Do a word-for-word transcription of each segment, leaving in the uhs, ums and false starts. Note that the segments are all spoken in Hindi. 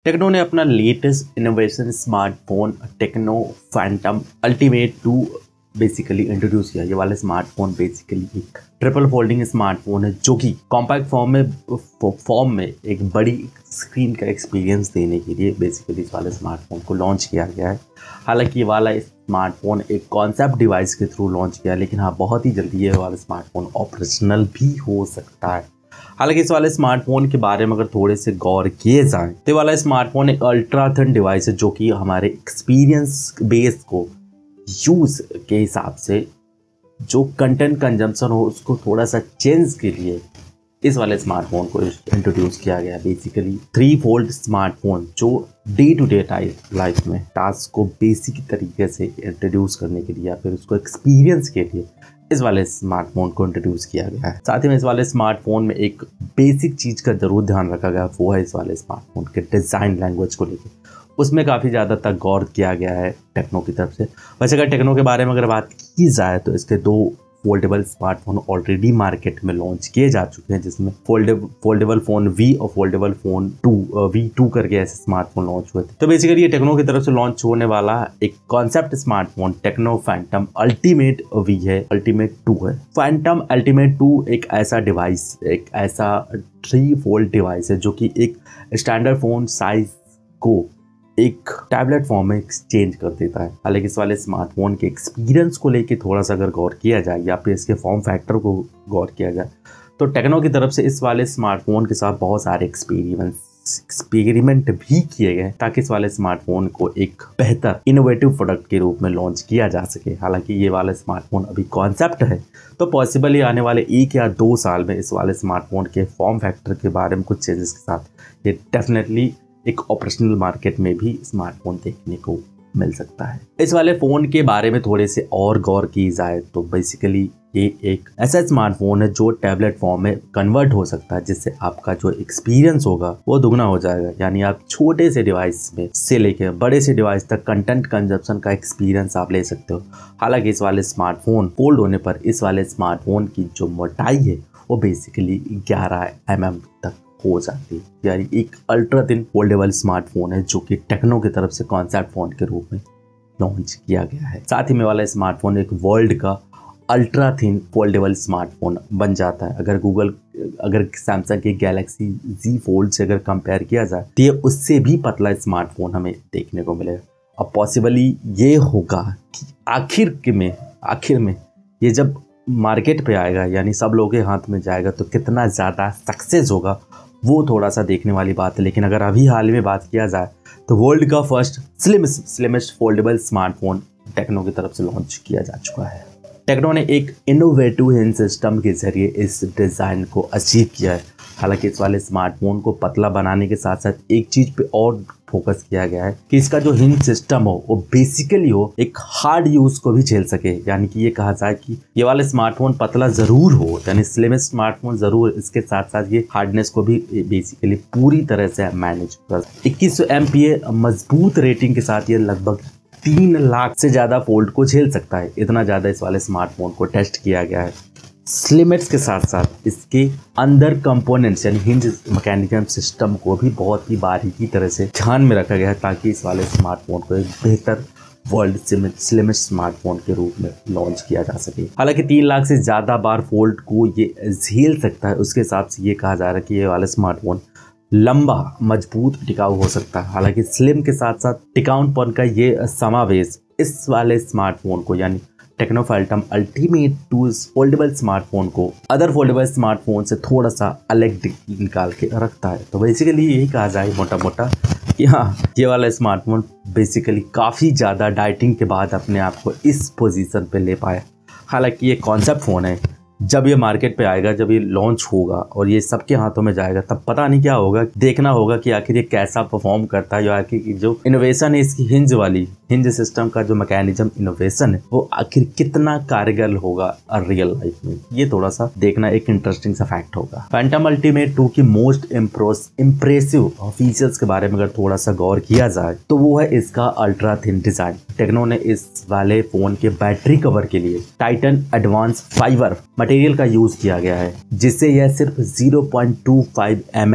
टेक्नो ने अपना latest innovation smartphone Tecno Phantom Ultimate two basically introduce किया। ये वाला स्मार्टफोन बेसिकली एक ट्रिपल फोल्डिंग स्मार्टफोन है जो कि कॉम्पैक्ट फॉर्म में फॉर्म में एक बड़ी स्क्रीन का एक्सपीरियंस देने के लिए बेसिकली इस वाले स्मार्टफोन को लॉन्च किया गया है। हालांकि ये वाला स्मार्टफोन एक कॉन्सेप्ट डिवाइस के थ्रू लॉन्च किया, लेकिन हाँ बहुत ही जल्दी ये वाला स्मार्टफोन ऑपरेशनल भी हो सकता है। हालांकि इस वाले स्मार्टफोन के बारे में अगर थोड़े से गौर किए जाएं तो वाला स्मार्टफोन एक अल्ट्रा थिन डिवाइस है जो कि हमारे एक्सपीरियंस बेस को यूज़ के हिसाब से जो कंटेंट कंजम्पशन हो उसको थोड़ा सा चेंज के लिए इस वाले स्मार्टफोन को इंट्रोड्यूस किया गया है। बेसिकली थ्री फोल्ड स्मार्टफोन जो डे टू डे लाइफ में टास्क को बेसिक तरीके से इंट्रोड्यूस करने के लिए या फिर उसको एक्सपीरियंस के लिए इस वाले स्मार्टफोन को इंट्रोड्यूस किया गया है। साथ ही में इस वाले स्मार्टफोन में एक बेसिक चीज़ का जरूर ध्यान रखा गया, वो है इस वाले स्मार्टफोन के डिज़ाइन लैंग्वेज को लेकर। उसमें काफ़ी ज़्यादा तक गौर किया गया है टेक्नो की तरफ से। वैसे अगर टेक्नो के बारे में अगर बात की जाए तो इसके दो फोल्डेबल स्मार्टफोन ऑलरेडी मार्केट में लॉन्च किए जा चुके हैं, जिसमें फोल्डेबल फोल्डेबल फ़ोन वी और foldable phone two V two करके ऐसे स्मार्टफोन लॉन्च हुए थे। तो बेसिकली ये टेक्नो की तरफ से लॉन्च होने वाला एक concept smartphone Tecno Phantom Ultimate V है, अल्टीमेट टू है। फैंटम अल्टीमेट टू एक ऐसा डिवाइस, एक ऐसा थ्री फोल्ड डिवाइस है जो कि एक स्टैंडर्ड फ़ोन साइज को एक टैबलेट फॉर्म में एक्सचेंज कर देता है। हालांकि इस वाले स्मार्टफोन के एक्सपीरियंस को लेके थोड़ा सा अगर गौर किया जाए या फिर इसके फॉर्म फैक्टर को गौर किया जाए तो टेक्नो की तरफ से इस वाले स्मार्टफोन के साथ बहुत सारे एक्सपीरियंस एक्सपेरिमेंट भी किए गए ताकि इस वाले स्मार्टफोन को एक बेहतर इनोवेटिव प्रोडक्ट के रूप में लॉन्च किया जा सके। हालांकि ये वाला स्मार्टफोन अभी कॉन्सेप्ट है, तो पॉसिबल ही आने वाले एक या दो साल में इस वाले स्मार्टफोन के फॉर्म फैक्टर के बारे में कुछ चेंजेस के साथ ये डेफिनेटली एक ऑपरेशनल मार्केट में भी स्मार्टफोन देखने को मिल सकता है। इस वाले फ़ोन के बारे में थोड़े से और गौर की जाए तो बेसिकली ये एक ऐसा स्मार्टफोन है जो टैबलेट फॉर्म में कन्वर्ट हो सकता है, जिससे आपका जो एक्सपीरियंस होगा वो दुगना हो जाएगा। यानी आप छोटे से डिवाइस में से लेकर बड़े से डिवाइस तक कंटेंट कंजप्शन का एक्सपीरियंस आप ले सकते हो। हालांकि इस वाले स्मार्टफोन फोल्ड होने पर इस वाले स्मार्टफोन की जो मोटाई है वो बेसिकली ग्यारह एम एम तक हो जाती है। यानी एक अल्ट्रा थिन फोल्डेबल स्मार्टफोन है जो कि टेक्नो की तरफ से कॉन्सेप्ट फोन के रूप में लॉन्च किया गया है। साथ ही में वाला स्मार्टफोन एक वर्ल्ड का अल्ट्रा थिन फोल्डेबल स्मार्टफोन बन जाता है। अगर गूगल अगर सैमसंग के गैलेक्सी जी फोल्ड से अगर कंपेयर किया जाए तो ये उससे भी पतला स्मार्टफोन हमें देखने को मिलेगा। अब पॉसिबली ये होगा कि आखिर में आखिर में ये जब मार्केट पे आएगा यानी सब लोगों के हाथ में जाएगा तो कितना ज़्यादा सक्सेस होगा वो थोड़ा सा देखने वाली बात है। लेकिन अगर अभी हाल में बात किया जाए तो वर्ल्ड का first slim slimmest foldable smartphone Tecno की तरफ से लॉन्च किया जा चुका है। टेक्नो ने एक इनोवेटिव हिंज सिस्टम के जरिए इस डिज़ाइन को अचीव किया है। हालांकि इस वाले स्मार्टफोन को पतला बनाने के साथ साथ एक चीज़ पे और फोकस किया गया है कि इसका जो हिंज सिस्टम हो वो बेसिकली हो एक हार्ड यूज़ को भी झेल सके। यानी कि ये कहा जाए कि ये वाले स्मार्टफोन पतला ज़रूर हो, यानी स्लिमेस्ट स्मार्टफोन ज़रूर, इसके साथ साथ ये हार्डनेस को भी बेसिकली पूरी तरह से मैनेज कर। इक्कीस सौ एम पी ए मजबूत रेटिंग के साथ ये लगभग तीन लाख से ज़्यादा फोल्ड को झेल सकता है। इतना ज़्यादा इस वाले स्मार्टफोन को टेस्ट किया गया है। स्लिमेट्स के साथ साथ इसके अंदर कंपोनेंट्स यानी हिंज मैकेनिज्म सिस्टम को भी बहुत ही बारीकी तरह से ध्यान में रखा गया है ताकि इस वाले स्मार्टफोन को एक बेहतर वर्ल्ड स्लिमेस्ट स्मार्टफोन के रूप में लॉन्च किया जा सके। हालांकि तीन लाख से ज़्यादा बार फोल्ड को ये झेल सकता है, उसके हिसाब से ये कहा जा रहा है कि ये वाला स्मार्टफोन लंबा मजबूत टिकाऊ हो सकता है। हालांकि स्लिम के साथ साथ टिकाऊपन का ये समावेश इस वाले स्मार्टफोन को यानी Tecno Phantom Ultimate two foldable smartphone को अदर फोल्डेबल स्मार्टफोन से थोड़ा सा अलग निकाल के रखता है। तो बेसिकली यही कहा जाए मोटा मोटा कि हाँ ये वाला स्मार्टफोन बेसिकली काफ़ी ज़्यादा डाइटिंग के बाद अपने आप को इस पोजीशन पे ले पाया। हालांकि ये कॉन्सेप्ट फ़ोन है, जब ये मार्केट पे आएगा, जब ये लॉन्च होगा और ये सबके हाथों में जाएगा तब पता नहीं क्या होगा। देखना होगा कि आखिर ये कैसा परफॉर्म करता है, या आखिर जो इनोवेशन है इसकी हिंज वाली हिंज सिस्टम का जो मैकेनिज्म इनोवेशन है वो आखिर कितना कारगर होगा रियल लाइफ में, ये थोड़ा सा देखना एक इंटरेस्टिंग सा फैक्ट होगा। फैंटम अल्टीमेट टू की मोस्ट इम्प्रेसिव फीचर्स के बारे में अगर थोड़ा सा गौर किया जाए तो वो है इसका अल्ट्रा थिन डिजाइन। टेक्नो ने इस वाले फोन के बैटरी कवर के लिए टाइटन एडवांस फाइबर मटेरियल का यूज किया गया है, जिससे यह सिर्फ zero point two five M M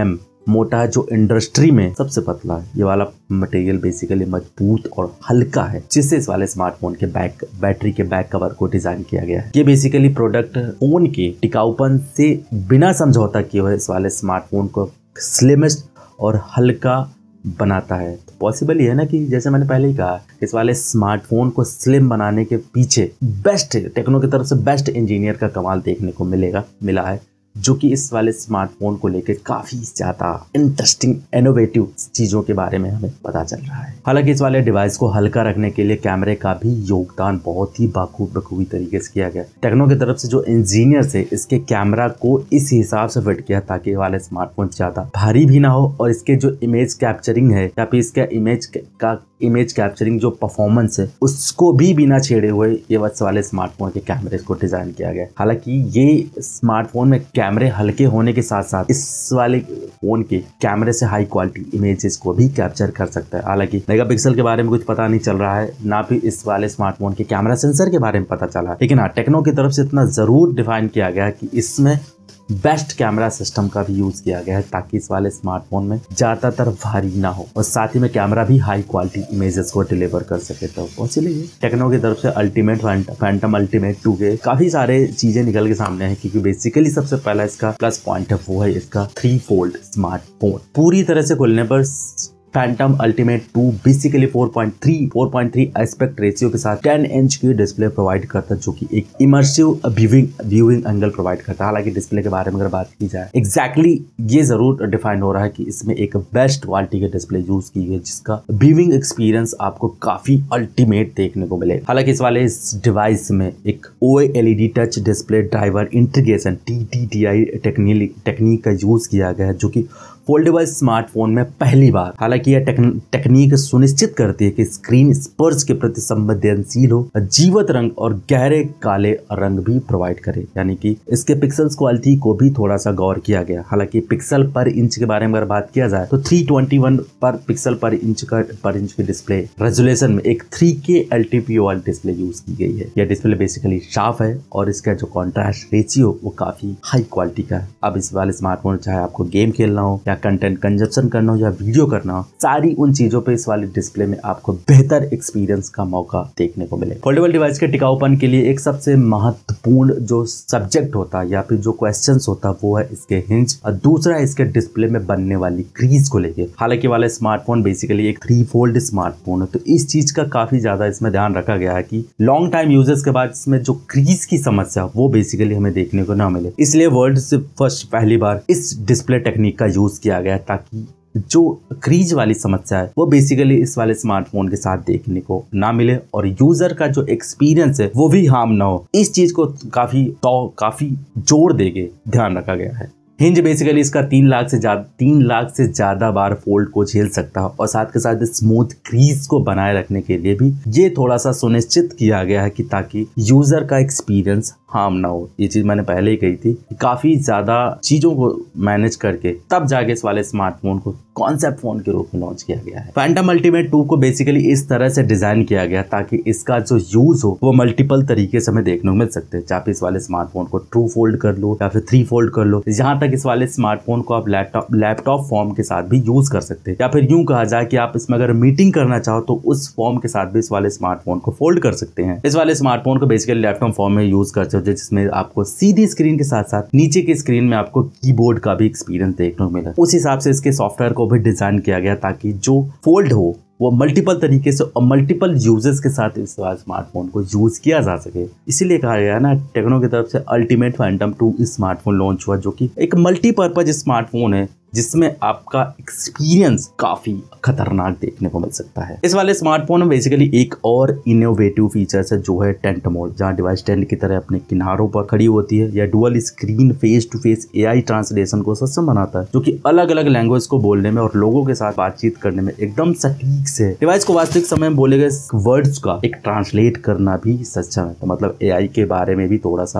मोटा है, जो इंडस्ट्री में सबसे पतला है। ये वाला मटेरियल बेसिकली मजबूत और हल्का है, जिससे इस वाले स्मार्टफोन के बैक बैटरी के बैक कवर को डिजाइन किया गया है। ये बेसिकली प्रोडक्ट फोन के टिकाऊपन से बिना समझौता किए हुए इस वाले स्मार्टफोन को स्लिमेस्ट और हल्का बनाता है। तो पॉसिबल ये है ना कि जैसे मैंने पहले ही कहा, इस वाले स्मार्टफोन को स्लिम बनाने के पीछे बेस्ट टेक्नो की तरफ से बेस्ट इंजीनियर का कमाल देखने को मिलेगा मिला है, जो कि इस वाले स्मार्टफोन को लेकर काफी ज्यादा इंटरेस्टिंग इनोवेटिव चीजों के बारे में हमें पता चल रहा है। हालांकि इस वाले डिवाइस को हल्का रखने के लिए कैमरे का भी योगदान बहुत ही बाखूब बखूबी तरीके से किया गया। टेक्नो की तरफ से जो इंजीनियर्स है, इसके कैमरा को इस हिसाब से फिट किया ताकि ये वाले स्मार्टफोन ज्यादा भारी भी ना हो और इसके जो इमेज कैप्चरिंग है या फिर इसका इमेज का इमेज कैप्चरिंग जो परफॉर्मेंस है उसको भी बिना छेड़े हुए ये वाले स्मार्टफोन के कैमरे को डिजाइन किया गया। हालांकि ये स्मार्टफोन में कैमरे हल्के होने के साथ साथ इस वाले फोन के कैमरे से हाई क्वालिटी इमेजेस को भी कैप्चर कर सकता है। हालांकि मेगापिक्सल के बारे में कुछ पता नहीं चल रहा है, ना भी इस वाले स्मार्टफोन के कैमरा सेंसर के बारे में पता चला, लेकिन हाँ टेक्नो की तरफ से इतना जरूर डिफाइन किया गया कि इसमें बेस्ट कैमरा सिस्टम का भी यूज किया गया है ताकि इस वाले स्मार्टफोन में ज्यादातर भारी ना हो और साथ ही में कैमरा भी हाई क्वालिटी इमेजेस को डिलीवर कर सके। तो इसीलिए टेक्नो की तरफ से अल्टीमेट फैंटम अल्टीमेट टू के काफी सारे चीजें निकल के सामने हैं, क्योंकि बेसिकली सबसे पहला इसका प्लस पॉइंट है वो है इसका थ्री फोल्ड स्मार्टफोन। पूरी तरह से खुलने पर Phantom Ultimate two basically four point three aspect ratio के साथ टेन इंच की डिस्प्ले प्रोवाइड करता है, जो कि एक immersive viewing viewing angle provide करता है। हालांकि डिस्प्ले के बारे में अगर बात की जाए एग्जैक्टली exactly ये जरूर डिफाइन हो रहा है कि इसमें एक बेस्ट क्वालिटी की डिस्प्ले यूज की गई, जिसका व्यूइंग एक्सपीरियंस आपको काफी अल्टीमेट देखने को मिलेगा। हालांकि इस वाले इस डिवाइस में एक O L E D touch display driver integration T T T I technique का यूज किया गया है, जो कि फोल्डेबल स्मार्टफोन में पहली बार। हालांकि यह टेक्निक सुनिश्चित करती है कि स्क्रीन स्पर्श के प्रति संवेदनशील हो, जीवत रंग और गहरे काले रंग भी प्रोवाइड करे, यानी कि इसके पिक्सल्स क्वालिटी को भी थोड़ा सा गौर किया गया। हालांकि पिक्सल पर इंच के बारे में अगर बात किया जाए तो तीन सौ इक्कीस पर पिक्सल पर इंच का पर इंच की डिस्प्ले रेजोल्यूशन में एक थ्री के एल टी पी ओ वाली डिस्प्ले यूज की गई है। यह डिस्प्ले बेसिकली शार्प है और इसका जो कॉन्ट्रास्ट रेशियो वो काफी हाई क्वालिटी का है। अब इस वाले स्मार्टफोन चाहे आपको गेम खेलना हो या कंटेंट कंजप्शन करना हो या वीडियो करना हो, सारी उन चीजों पे इस वाले डिस्प्ले में आपको बेहतर एक्सपीरियंस का मौका देखने को मिले। फोल्डेबल डिवाइस के टिकाऊपन के लिए एक सबसे महत्वपूर्ण जो सब्जेक्ट होता है या फिर जो क्वेश्चंस होता है वो है इसके हिंज और दूसरा है इसके डिस्प्ले में बनने वाली क्रीज को लेके। हालांकि वाला स्मार्टफोन बेसिकली एक थ्री फोल्ड स्मार्टफोन है, तो इस चीज का काफी ज्यादा इसमें ध्यान रखा गया है कि लॉन्ग टाइम यूजेस के बाद इसमें जो क्रीज की समस्या वो बेसिकली हमें देखने को ना मिले। इसलिए वर्ल्ड से फर्स्ट पहली बार इस डिस्प्ले टेक्निक का यूज किया गया ताकि जो क्रीज वाली समस्या है वो बेसिकली इस वाले स्मार्टफोन के साथ देखने को ना मिले और यूजर का जो एक्सपीरियंस है वो भी हार्म ना हो। इस चीज को काफी तो काफी जोर देके ध्यान रखा गया है। हिंज बेसिकली इसका तीन लाख से ज्यादा तीन लाख से ज्यादा बार फोल्ड को झेल सकता है और साथ के साथ स्मूथ क्रीज को बनाए रखने के लिए भी ये थोड़ा सा सुनिश्चित किया गया है कि ताकि यूजर का एक्सपीरियंस हार्म ना हो। ये चीज मैंने पहले ही कही थी कि काफी ज्यादा चीजों को मैनेज करके तब जाके इस वाले स्मार्टफोन को कॉन्सेप्ट फोन के रूप में लॉन्च किया गया है। फैंटम अल्टीमेट टू को बेसिकली इस तरह से डिजाइन किया गया ताकि इसका जो यूज हो वो मल्टीपल तरीके से हमें देखने को मिल सकते हैं। चाहे इस वाले स्मार्टफोन को टू फोल्ड कर लो या फिर थ्री फोल्ड कर लो, जहां तक इस वाले स्मार्टफोन को आप लैपटॉप लैपटॉप फॉर्म के साथ भी यूज कर सकते हैं, या फिर यूं कहा जाए कि आप इसमें अगर मीटिंग करना चाहो तो उस फॉर्म के साथ भी इस वाले स्मार्टफोन को फोल्ड कर सकते हैं। इस वाले स्मार्टफोन को बेसिकली लैपटॉप फॉर्म में यूज करते हो, जिसमें आपको सीधी स्क्रीन के साथ साथ नीचे की स्क्रीन में आपको कीबोर्ड का भी एक्सपीरियंस देखने को मिला। उस हिसाब से इसके सॉफ्टवेयर को भी डिजाइन किया गया ताकि जो फोल्ड हो वो मल्टीपल तरीके से और मल्टीपल यूजर्स के साथ इस स्मार्टफोन को यूज किया जा सके। इसीलिए कहा गया ना टेक्नो की तरफ से Ultimate Phantom two smartphone launch हुआ, जो कि एक मल्टीपर्पज स्मार्टफोन है जिसमें आपका एक्सपीरियंस काफी खतरनाक देखने को मिल सकता है। इस वाले स्मार्टफोन में बेसिकली एक और इनोवेटिव फीचर्स है जो है टेंट मोड, जहां डिवाइस टेंट की तरह अपने किनारों पर खड़ी होती है। यह dual screen face to face AI translation को सक्षम बनाता है, जो कि अलग अलग लैंग्वेज को बोलने में और लोगों के साथ बातचीत करने में एकदम सटीक से डिवाइस को वास्तविक समय में बोले गए वर्ड्स का एक ट्रांसलेट करना भी सक्षम है। तो मतलब एआई के बारे में भी थोड़ा सा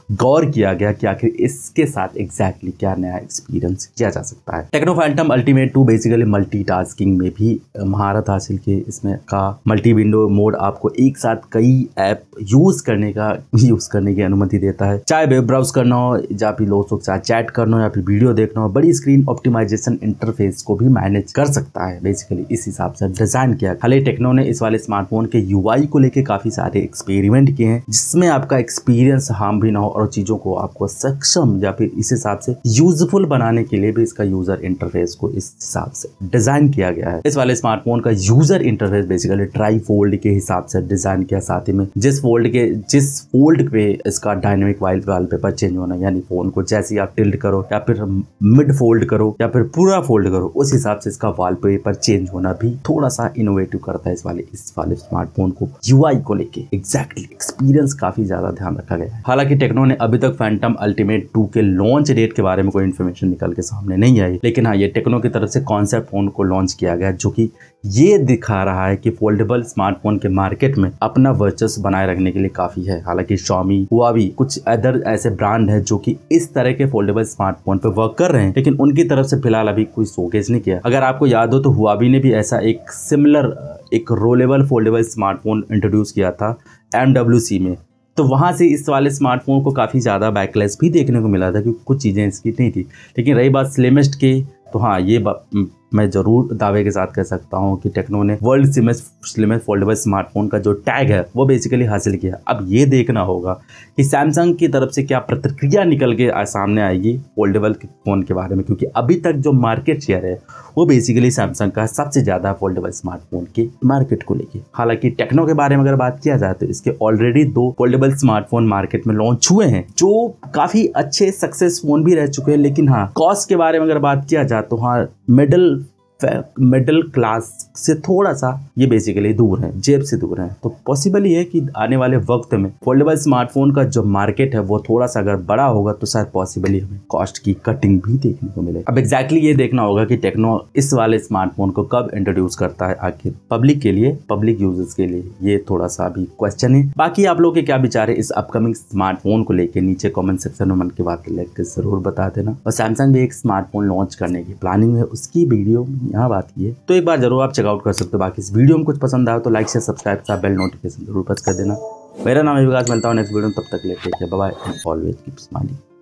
गौर किया गया कि आखिर इसके साथ एग्जैक्टली क्या नया एक्सपीरियंस किया जा सकता है। Tecno Phantom Ultimate two basically multitasking में भी महारत हासिल की। इसमें का मल्टी विंडो मोड आपको एक साथ कई ऐप यूज करने का यूज करने की अनुमति देता है, चाहे वेब ब्राउज करना हो या फिर लोगों के साथ चैट करना हो या फिर वीडियो देखना हो। बड़ी स्क्रीन ऑप्टिमाइजेशन इंटरफेस को भी मैनेज कर सकता है, बेसिकली इस हिसाब से डिजाइन किया। हाल ही टेक्नो ने इस वाले स्मार्टफोन के यूआई को लेके काफी सारे एक्सपेरिमेंट किए हैं, जिसमें आपका एक्सपीरियंस हार्म भी ना हो और चीजों को आपको सक्षम या फिर इस हिसाब से यूजफुल बनाने के लिए भी इसका यूजर इंटरफेस को इस हिसाब से डिजाइन किया गया है। इस वाले स्मार्टफोन का user interface basically tri fold के हिसाब से डिजाइन किया, साथ ही में जिस फोल्ड के जिस फोल्ड पे इसका डायनेमिक वॉलपेपर चेंज होना, यानी फोन को जैसे आप टिल्ट करो या फिर मिड फोल्ड करो या फिर पूरा फोल्ड करो, उस हिसाब से इसका वॉलपेपर चेंज होना भी थोड़ा सा इनोवेटिव करता है इस वाले इस वाले स्मार्टफोन को यूआई को लेके। एग्जैक्टली एक्सपीरियंस काफी ज्यादा ध्यान रखा गया है। हालांकि टेक्नो ने अभी तक फैंटम अल्टीमेट टू के लॉन्च डेट के बारे में कोई इन्फॉर्मेशन निकल के सामने नहीं आई, लेकिन हाँ, ये टेक्नो की तरफ से कॉन्सेप्ट फोन को लॉन्च किया गया, जो कि ये दिखा रहा है कि फोल्डेबल स्मार्टफोन के मार्केट में अपना वर्चस्व बनाए रखने के लिए काफी है। हालांकि Xiaomi, Huawei, कुछ अदर ऐसे ब्रांड है जो कि इस तरह के फोल्डेबल स्मार्टफोन पे वर्क कर रहे हैं, लेकिन उनकी तरफ से फिलहाल अभी कोई शोकेस नहीं किया। अगर आपको याद हो तो Huawei ने भी ऐसा एक सिमिलर एक रोलेबल फोल्डेबल स्मार्टफोन इंट्रोड्यूस किया था एम डब्ल्यू सी में, तो वहाँ से इस वाले स्मार्टफोन को काफ़ी ज़्यादा बैकलेस भी देखने को मिला था, क्योंकि कुछ चीज़ें इसकी नहीं थी। लेकिन रही बात स्लिमेस्ट की, तो हाँ, ये मैं ज़रूर दावे के साथ कह सकता हूँ कि टेक्नो ने world slimmest slimmest foldable smartphone का जो टैग है वो बेसिकली हासिल किया। अब ये देखना होगा कि सैमसंग की तरफ से क्या प्रतिक्रिया निकल के सामने आएगी फोल्डेबल फ़ोन के बारे में, क्योंकि अभी तक जो मार्केट शेयर है वो बेसिकली सैमसंग का सबसे ज़्यादा फोल्डेबल स्मार्टफोन के मार्केट को लेके। हालांकि टेक्नो के बारे में अगर बात किया जाए तो इसके ऑलरेडी दो फोल्डेबल स्मार्टफोन मार्केट में लॉन्च हुए हैं, जो काफ़ी अच्छे सक्सेस फोन भी रह चुके हैं। लेकिन हाँ, कॉस्ट के बारे में अगर बात किया जाए तो हाँ, मिडिल मिडिल क्लास से थोड़ा सा ये बेसिकली दूर है, जेब से दूर है। तो पॉसिबल ही है कि आने वाले वक्त में फोल्डेबल स्मार्टफोन का जो मार्केट है वो थोड़ा सा अगर बड़ा होगा तो शायद पॉसिबली हमें कॉस्ट की कटिंग भी देखने को मिले। अब एग्जैक्टली ये देखना होगा कि टेक्नो इस वाले स्मार्टफोन को कब इंट्रोड्यूस करता है आखिर पब्लिक के लिए, पब्लिक यूजर्स के लिए, ये थोड़ा सा अभी क्वेश्चन है। बाकी आप लोग के क्या विचार है इस अपकमिंग स्मार्टफोन को लेकर, नीचे कॉमेंट सेक्शन में मन की बात लेकर जरूर बता देना। और सैमसंग भी एक स्मार्टफोन लॉन्च करने की प्लानिंग है, उसकी वीडियो यहाँ बात की है, तो एक बार जरूर आप चेकआउट कर सकते हो। बाकी इस वीडियो में कुछ पसंद आया तो लाइक से सब्सक्राइब का बेल नोटिफिकेशन जरूर प्रेस कर देना। मेरा नाम है विकास, मिलता हूँ नेक्स्ट वीडियो में, तब तक लेते हैं bye bye and always keep smiling.